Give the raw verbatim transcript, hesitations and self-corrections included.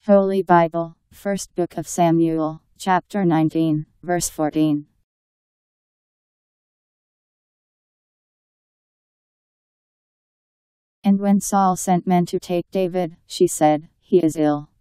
Holy Bible, First Book of Samuel, chapter nineteen, verse fourteen. And when Saul sent men to take David, she said, "He is ill."